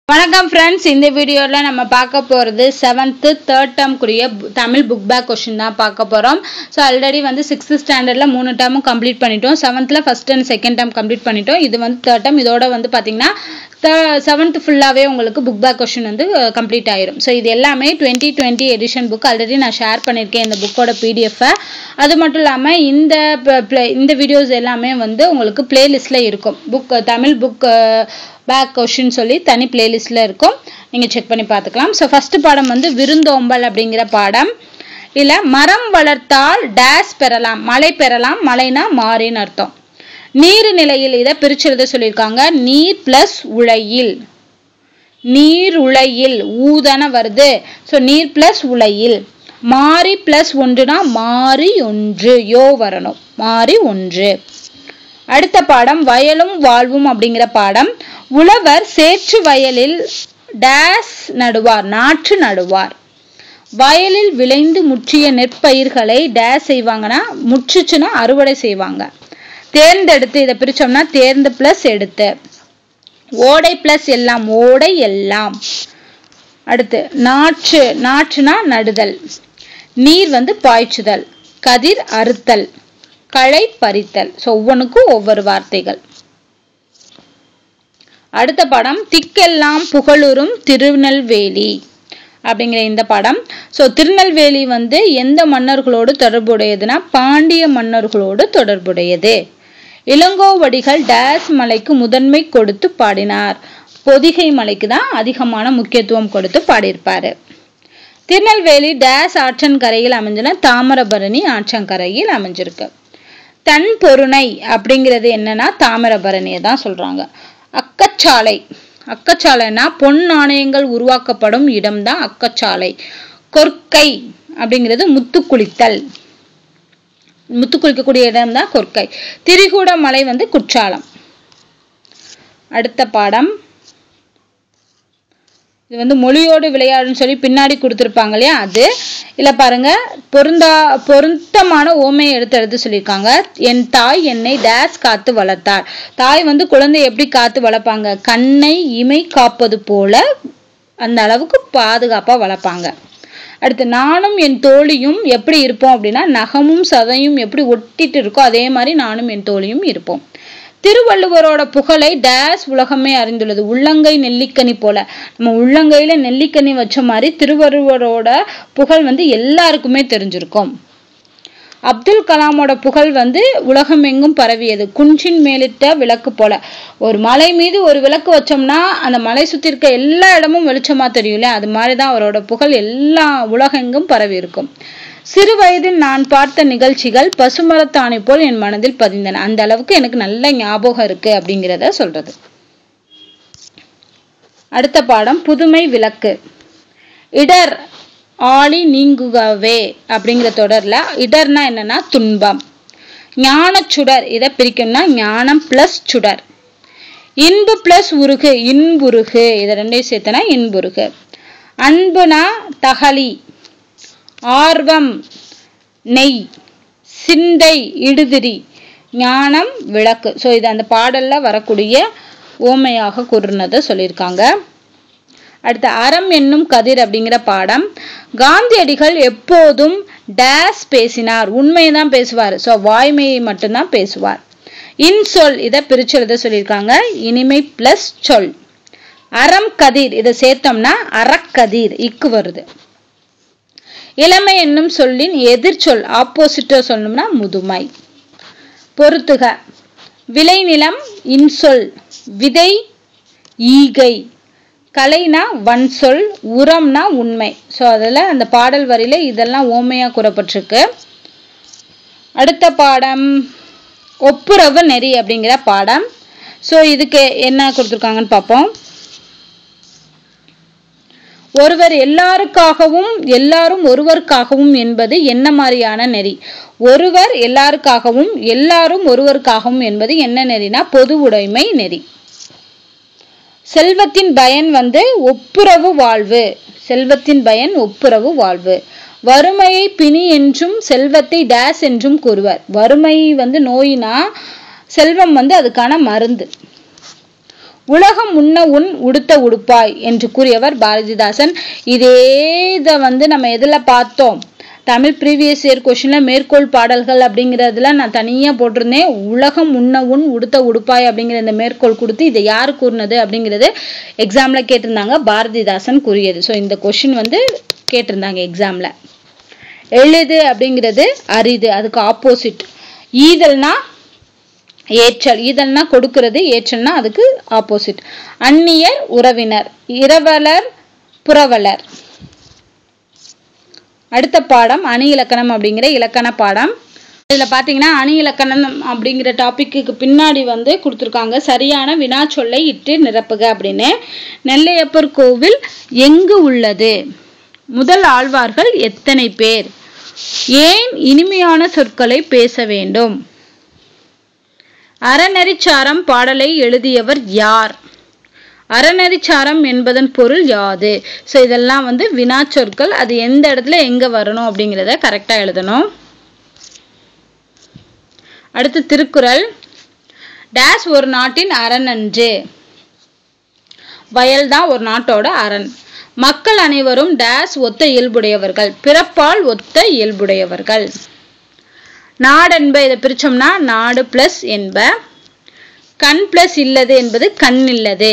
வணக்கம் फ्रेंड्स இந்த வீடியோல நம்ம பார்க்க போறது 7th 3rd term குரிய Tamil book back question தான் பார்க்க போறோம் சோ ஆல்ரெடி வந்து 6th ஸ்டாண்டர்ட்ல 3 டேர்மும் கம்ப்ளீட் பண்ணிட்டோம் 7thல first and second term complete பண்ணிட்டோம் இது வந்து 3rd term இதோட வந்து பாத்தீங்கன்னா 7th ஃபுல்லாவே உங்களுக்கு book back question வந்து கம்ப்ளீட் ஆயிரும் சோ இது எல்லாமே 2020 எடிஷன் book ஆல்ரெடி நான் ஷேர் பண்ணிருக்கேன் இந்த புக்கோட PDF அது மட்டும் இல்லாம இந்த வீடியோஸ் எல்லாமே வந்து உங்களுக்கு பிளேலிஸ்ட்ல இருக்கும் book Tamil book back question சொல்லி தனி பிளேலிஸ்ட்ல இருக்கும் நீங்க செக் பண்ணி பார்த்துக்கலாம் சோ ஃபர்ஸ்ட் பாடம் வந்து விருந்தோம்பல் அப்படிங்கற பாடம் இல்ல மரம் வளர்த்தால் டேஷ் பெறலாம் மழை பெறலாம் மழைனா மாறின்னு அர்த்தம் நீர் நிலையில் இத பிரிச்சு எழுத சொல்லிருக்காங்க நீர் பிளஸ் உளையில் நீர் உளையில் ஊதான வருது சோ நீர் பிளஸ் உளையில் மாறி பிளஸ் ஒன்றுனா மாறி ஒன்று யோ வரணும் மாறி ஒன்று அடுத்த பாடம் வயலும் வாழ்வும் அப்படிங்கற பாடம் உழவர் சேற்று வயலில் டேஷ் நடுவார் நாற்று நடுவார் வயலில் விளைந்து முற்றிய நெற்பயிர்களை டேஷ் செய்வாங்கன்னா முற்றிச்சுனா அறுவடை செய்வாங்க தேர்ந்தெடுத்து இத பிரிச்சோம்னா தேர்ந்து பிளஸ் எடுத்து ஓடை பிளஸ் எல்லாம் ஓடை எல்லாம் அடுத்து நாற்று நாற்றுனா நடுதல் நீர் வந்து பாய்ச்சுதல் கதிர் அறுத்தல் களை பறித்தல் சோ ஒவ்வொன்றுக்கும் ஒவ்வொரு வார்த்தைகள் அடுத்த பாடம் திக்கெல்லாம் புகழுறும் திருநெல்வேலி அப்படிங்கிற இந்த பாடம் சோ திருநெல்வேலி வந்து எந்த மன்னர்களோடு தொடர்புடையதுன்னா பாண்டிய மன்னர்களோடு தொடர்புடையது இளங்கோவடிகள் டேஷ் மலைக்கு முதன்மை கொடுத்து பாடினார் பொதிகை மலைக்கு தான் அதிகமான முக்கியத்துவம் கொடுத்து பாடியிருப்பாரு திருநெல்வேலி டேஷ் ஆற்றங்கரையில் அமைஞ்சுனா தாமிரபரணி ஆற்றங்கரையில் அமைஞ்சிருக்கு தன் பொருணை அப்படிங்கிறது என்னன்னா தாமிரபரணியை தான் சொல்றாங்க அக்கச்சாலை அக்கச்சாலைனா பொன் நாணயங்கள் உருவாக்கப்படும் இடம் தான் அக்கச்சாலை கொற்கை அப்படிங்கிறது முத்து குளித்தல் முத்து குளிக்கக்கூடிய இடம் தான் கொற்கை திரிகூட மலை வந்து குற்றாலம் அடுத்த பாடம் இது வந்து மொழியோடு விளையாடுன்னு சொல்லி பின்னாடி கொடுத்திருப்பாங்க இல்லையா அது இல்ல பாருங்க பொருத்தமான ஓமையை எடுத்து சொல்லியிருக்காங்க என் தாய் என்னை டேஷ் காத்து வளர்த்தார் தாய் வந்து குழந்தை எப்படி காத்து வளர்ப்பாங்க கண்ணை இமை காப்பது போல அந்த அளவுக்கு பாதுகாப்பா வளர்ப்பாங்க அடுத்து நானும் என் தோழியும் எப்படி இருப்போம் அப்படின்னா நகமும் சதையும் எப்படி ஒட்டிட்டு இருக்கோ அதே மாதிரி நானும் என் தோழியும் இருப்போம் திருவள்ளுவரோட புகழை டேஷ் உலகமே அறிந்துள்ளது உள்ளங்கை நெல்லிக்கனி போல நம்ம உள்ளங்கையில நெல்லிக்கனி வச்ச மாதிரி திருவள்ளுவரோட புகழ் வந்து எல்லாருக்குமே தெரிஞ்சிருக்கும் அப்துல் கலாமோட புகழ் வந்து உலகம் எங்கும் பரவியது குன்றின் மேலிட்ட விளக்கு போல ஒரு மலை மீது ஒரு விளக்கு வச்சோம்னா அந்த மலை சுத்தி இருக்க எல்லா இடமும் வெளிச்சமா தெரியும்ல அது மாதிரிதான் அவரோட புகழ் எல்லா உலகெங்கும் பரவி இருக்கும் சிறு வயதில் நான் பார்த்த நிகழ்ச்சிகள் பசுமரத்தாணி போல் என் மனதில் பதிந்தன அந்த அளவுக்கு எனக்கு நல்ல ஞாபகம் இருக்கு அப்படிங்கிறத சொல்றது அடுத்த பாடம் புதுமை விளக்கு இடர் ஆளி நீங்குகவே அப்படிங்கிற தொடர்ல இடர்னா என்னன்னா துன்பம் ஞான சுடர் இதை பிரிக்கணும்னா ஞானம் பிளஸ் சுடர் இன்பு பிளஸ் உருகு இன்புருகு இதை ரெண்டையும் சேர்த்தனா இன்புருகு அன்புனா தகலி ஆர்வம் நெய் சிந்தை இடுதிரி ஞானம் விளக்கு சோ இது அந்த பாடல்ல வரக்கூடிய ஓமையாக கூறுனதை சொல்லியிருக்காங்க அடுத்து அறம் என்னும் கதிர் அப்படிங்கிற பாடம் காந்தியடிகள் எப்போதும் டேஷ் பேசினார் உண்மையைதான் பேசுவார் சோ வாய்மையை மட்டும்தான் பேசுவார் இன்சொல் இதை பிரிச்சு எழுத சொல்லியிருக்காங்க இனிமை பிளஸ் சொல் அறம் கதிர் இதை சேர்த்தோம்னா அறக்கதிர் இக்கு வருது இளமை என்னும் சொல்லின் எதிர்ச்சொல் ஆப்போசிட்டோ சொல்லணும்னா முதுமை பொறுத்துக விளைநிலம் இன்சொல் விதை ஈகை கலைனா வன்சொல் உரம்னா உண்மை சோ அதுல அந்த பாடல் வரியில இதெல்லாம் ஓமையா கூறப்பட்டிருக்கு அடுத்த பாடம் ஒப்புரவு நெறி அப்படிங்கிற பாடம் சோ இதுக்கு என்ன கொடுத்திருக்காங்கன்னு பார்ப்போம் ஒருவர் எல்லாருக்காகவும் எல்லாரும் ஒருவருக்காகவும் என்பது என்ன மாதிரியான நெறி ஒருவர் எல்லாருக்காகவும் எல்லாரும் ஒருவருக்காகவும் என்பது என்ன நெறினா பொது உடைமை நெறி செல்வத்தின் பயன் வந்து ஒப்புரவு வாழ்வு செல்வத்தின் பயன் ஒப்புரவு வாழ்வு வறுமையை பிணி என்றும் செல்வத்தை டேஷ் என்றும் கூறுவர் வறுமை வந்து நோயினா செல்வம் வந்து அதுக்கான மருந்து உலகம் உண்ண உன் உடுத்த உடுப்பாய் என்று கூறியவர் பாரதிதாசன். இதே இதை வந்து நம்ம எதுல பார்த்தோம், தமிழ் ப்ரீவியஸ் இயர் கொஸ்டின்ல மேற்கோள் பாடல்கள் அப்படிங்கிறதுல நான் தனியா போட்டிருந்தேன். உலகம் உண்ண உன் உடுத்த உடுப்பாய் அப்படிங்கிற இந்த மேற்கோள் கொடுத்து இதை யாரு கூறினது அப்படிங்கிறது எக்ஸாம்ல கேட்டிருந்தாங்க. பாரதிதாசன் கூறியது. ஸோ இந்த கொஸ்டின் வந்து கேட்டிருந்தாங்க எக்ஸாம்ல. எழுது அப்படிங்கிறது அரிது, அதுக்கு ஆப்போசிட். ஈதல்னா ஏற்றல், ஈதல்னா கொடுக்கிறது, ஏற்றல்னா அதுக்கு ஆப்போசிட். அந்நியர் உறவினர், இரவலர் புரவலர். அடுத்த பாடம் அணி இலக்கணம் அப்படிங்கிற இலக்கண பாடம். இதுல பாத்தீங்கன்னா அணி இலக்கணம் அப்படிங்கிற டாபிக்கு பின்னாடி வந்து கொடுத்துருக்காங்க சரியான வினா சொல்லை இட்டு நிரப்புக அப்படின்னு. நெல்லையப்பர் கோவில் எங்கு உள்ளது? முதல் ஆழ்வார்கள் எத்தனை பேர்? ஏன் இனிமையான சொற்களை பேச வேண்டும்? அறநெறிச்சாரம் பாடலை எழுதியவர் யார்? அறநெறிச்சாரம் என்பதன் பொருள் யாது? ஸோ இதெல்லாம் வந்து வினா சொற்கள். அது எந்த இடத்துல எங்க வரணும் அப்படிங்கிறத கரெக்டா எழுதணும். அடுத்து திருக்குறள். டேஸ் ஒரு நாட்டின் அரண் அன்று. வயல் தான் ஒரு நாட்டோட அரண். மக்கள் அனைவரும் டேஸ் ஒத்த இயல்புடையவர்கள், பிறப்பால் ஒத்த இயல்புடையவர்கள். நாடென்ப இதை பிரிச்சோம்னா நாடு பிளஸ் என்ப. கண் பிளஸ் இல்லது என்பது கண் இல்லது.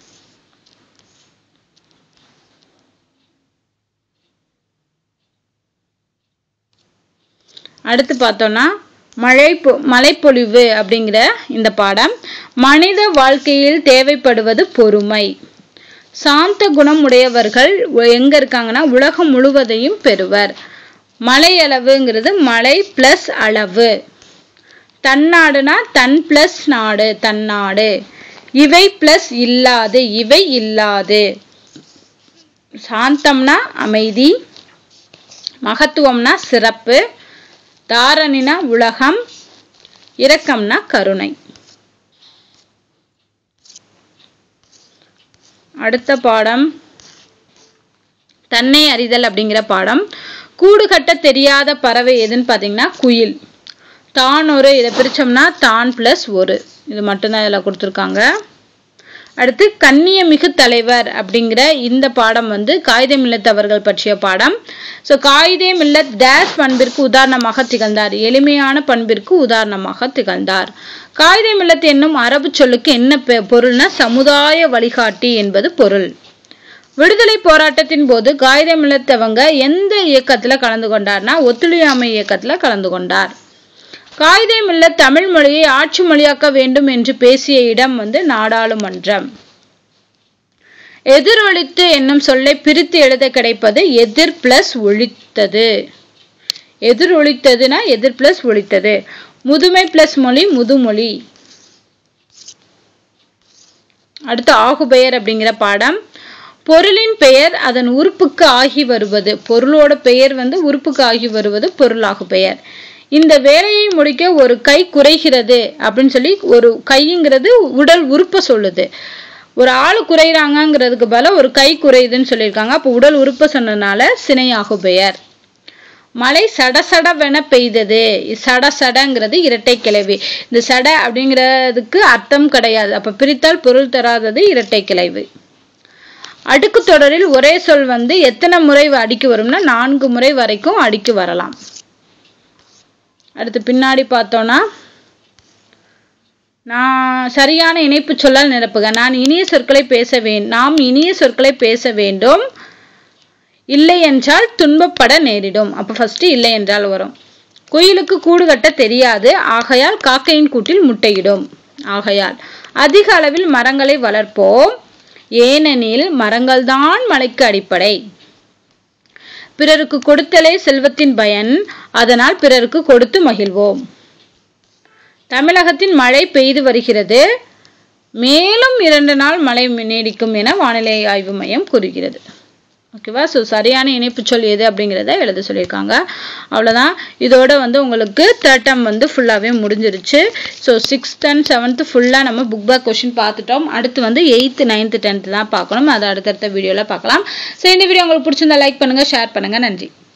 அடுத்து பார்த்தோம்னா மழைப்பொழிவு அப்படிங்கிற இந்த பாடம். மனித வாழ்க்கையில் தேவைப்படுவது பொறுமை. சாந்த குணம் உடையவர்கள் எங்க இருக்காங்கன்னா உலகம் முழுவதையும் பெறுவர். மலை அளவுங்கிறது மலை பிளஸ் அளவு. தன்னாடுனா தன் பிளஸ் நாடு, தன்னாடு. இவை பிளஸ் இல்லாது, இவை இல்லாது. சாந்தம்னா அமைதி, மகத்துவம்னா சிறப்பு, தாரணினா உலகம், இரக்கம்னா கருணை. அடுத்த பாடம் தன்னை அறிதல் அப்படிங்கிற பாடம். கூடு கட்ட தெரியாத பறவை எதுன்னு பாத்தீங்கன்னா குயில். தான் ஒரு இதை பிரிச்சோம்னா தான் பிளஸ் ஒரு, இது மட்டும்தான் இதுல கொடுத்துருக்காங்க. அடுத்து கண்ணியமிகு தலைவர் அப்படிங்கிற இந்த பாடம் வந்து காயிதே மில்லத் அவர்கள் பற்றிய பாடம். ஸோ காயிதே மில்லத் டேஸ் பண்பிற்கு உதாரணமாக திகழ்ந்தார், எளிமையான பண்பிற்கு உதாரணமாக திகழ்ந்தார். காயிதே மில்லத் என்னும் அரபு சொல்லுக்கு என்ன பொருள்னா சமுதாய வழிகாட்டி என்பது பொருள். விடுதலை போராட்டத்தின் போது காயிதே மில்லத் அவங்க எந்த இயக்கத்துல கலந்து கொண்டார்னா ஒத்துழையாமை இயக்கத்துல கலந்து கொண்டார். காயிதே மில்லத் தமிழ் மொழியை ஆட்சி மொழியாக்க வேண்டும் என்று பேசிய இடம் வந்து நாடாளுமன்றம். எதிரொலித்து என்னும் சொல்லை பிரித்து எழுத கிடைப்பது எதிர் பிளஸ் ஒழித்தது. எதிரொலித்ததுனா எதிர் பிளஸ் ஒழித்தது. முதுமை பிளஸ் மொழி முதுமொழி. அடுத்து ஆகுபெயர் அப்படிங்கிற பாடம். பொருளின் பெயர் அதன் உறுப்புக்கு ஆகி வருவது. பொருளோட பெயர் வந்து உறுப்புக்கு ஆகி வருவது பொருளாகு பெயர். இந்த வேலையை முடிக்க ஒரு கை குறைகிறது அப்படின்னு சொல்லி, ஒரு கைங்கிறது உடல் உறுப்பை சொல்லுது. ஒரு ஆளு குறைகிறாங்கிறதுக்கு பதிலா ஒரு கை குறையுதுன்னு சொல்லியிருக்காங்க. அப்போ உடல் உறுப்பை சொன்னதுனால சினையாகு பெயர். மழை சடசடவென பெய்தது. சடசடங்கிறது இரட்டை கிளைவு. இந்த சட அப்படிங்கிறதுக்கு அர்த்தம் கிடையாது, அப்ப பிரித்தால் பொருள் தராதது இரட்டை கிளைவு. அடுக்கு தொடரில் ஒரே சொல் வந்து எத்தனை முறை அடிக்கு வரும்னா 4 முறை வரைக்கும் அடிக்கு வரலாம். அடுத்து பின்னாடி பார்த்தோம்னா நான் சரியான இணைப்பு சொல்லால் நிரப்புக. நாம் இனிய சொற்களை பேச வேண்டும். இல்லை என்றால் துன்பப்பட நேரிடும். அப்ப ஃபர்ஸ்ட் இல்லை என்றால் வரும். குயிலுக்கு கூடு கட்ட தெரியாது, ஆகையால் காக்கையின் கூட்டில் முட்டையிடும். ஆகையால் அதிக அளவில் மரங்களை வளர்ப்போம், ஏனெனில் மரங்கள் தான் மழைக்கு அடிப்படை. பிறருக்கு கொடுத்தலே செல்வத்தின் பயன், அதனால் பிறருக்கு கொடுத்து மகிழ்வோம். தமிழகத்தின் மழை பெய்து வருகிறது, மேலும் 2 நாள் மழை நீடிக்கும் என வானிலை ஆய்வு மையம் கூறுகிறது. ஓகேவா? ஸோ சரியான இணைப்பு சொல் எது அப்படிங்கிறத எழுத சொல்லியிருக்காங்க. அவ்வளோதான். இதோட வந்து உங்களுக்கு 3rd term வந்து ஃபுல்லாகவே முடிஞ்சிருச்சு. ஸோ 6th and 7th ஃபுல்லாக நம்ம புக் பேக் கொஸ்டின் பார்த்துட்டோம். அடுத்து வந்து 8th 9th 10th தான் பார்க்கணும். அதை அடுத்தடுத்த வீடியோவில் பார்க்கலாம். ஸோ இந்த வீடியோ உங்களுக்கு பிடிச்சிருந்தா லைக் பண்ணுங்கள், ஷேர் பண்ணுங்கள். நன்றி.